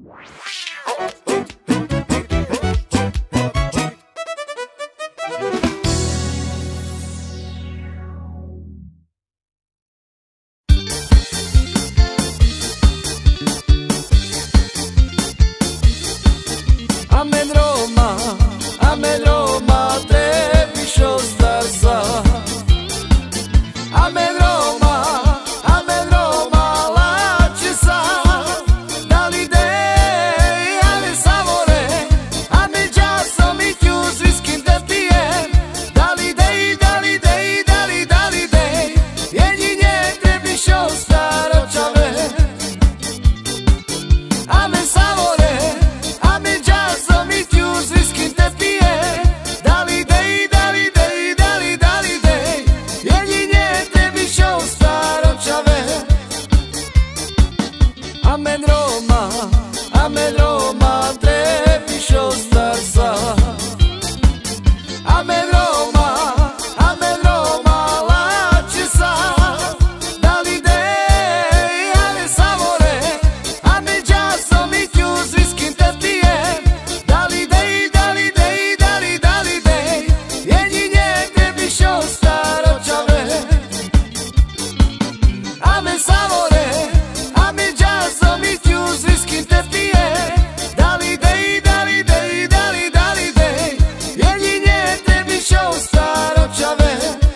Amen Roma, Treviso starsa. Amen Roma, lači sa. Dali dej, ale savore. Amen časom i ťu s viskim te pijem. Dali dej, jedine Treviso staročave. Amen savore, amen časom i ťu s viskim te pijem. Dali dej, jedine Treviso staročave. Amen Roma, Treviso starsa. Amen Roma, lači sa. Dali dej, ale savore. Amen časom i ťu s viskim te pijem. Dali dej, jedine Treviso staročave. Amen savore, amen časom i ťu s viskim te pijem. Dali dej, jedine Treviso staročave.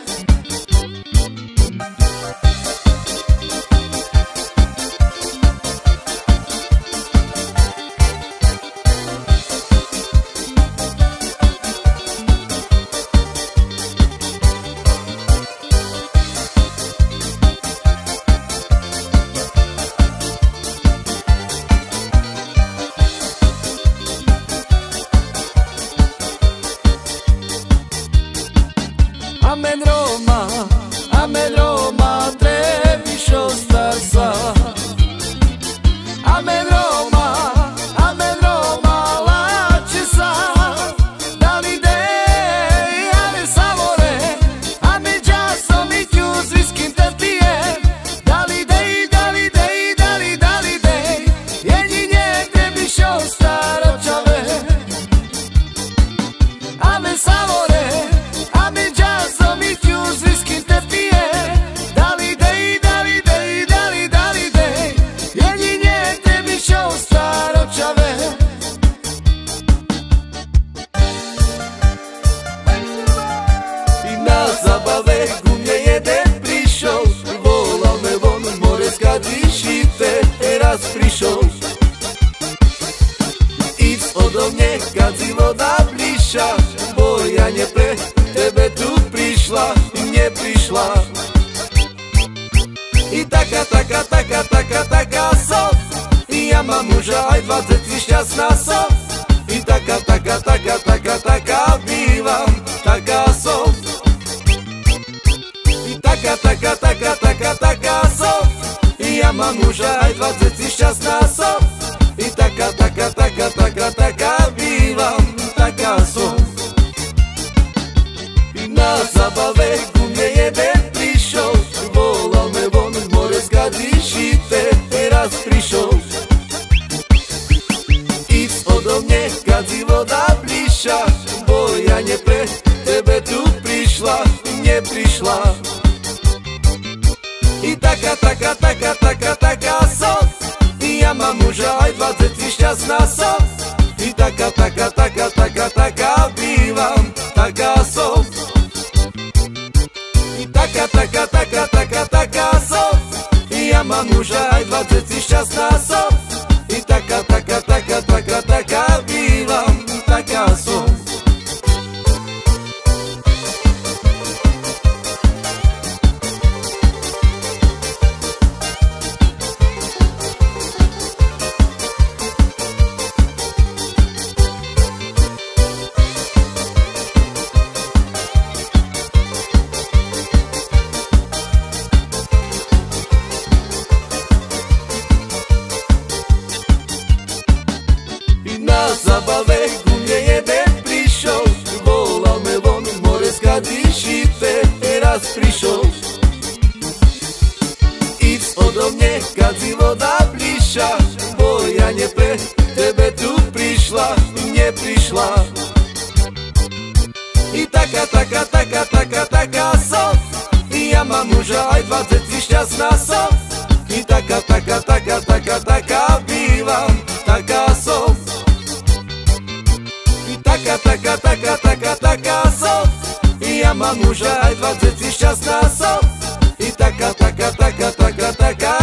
Amen Roma, Treviso starsa. Amen Roma, lači sa. Dali dej, ale savore. Amen časom i ťu s viskim te pijem. Dali dej, jedine Treviso staročave. Amen savore, amen časom i ťu s viskim te pijem. Dali dej, jedine Treviso staročave. I na zabave ku mne jeden prišol. Volal me von, more skadrišite, teraz prišol. Ísť odo mne, kadzi voda bližša, bo ja ne pre tebe tu prišla, neprišla. I taká som, i ja mám muža aj 23 šťastná som. I taká bývam, taká som. I taká som, i ja mám muža aj 23 šťastná som. I taká bývam, taká som. I na zabave ku mne jeden prišol. Volal me von, more skadrišite, teraz prišol. Ísť odo mne, kadzi voda bližša, bo ja ne pre tebe tu prišla, neprišla. I taká som, i ja mám muža aj 23 šťastná som. I taká bývam, taká som. I taká som, i ja mám muža aj 23 šťastná som. I taká bývam, taká som. Na zabave ku mne jeden prišol. Volal me von, more skadrišite, teraz prišol. Ísť odo mne, kadzi voda bližša, bo ja ne pre neprišla. I taká som, i ja mám muža aj 23, šťastná som. I taká bývam, taká som. I taká som, i ja mám muža aj 23, šťastná som. I taká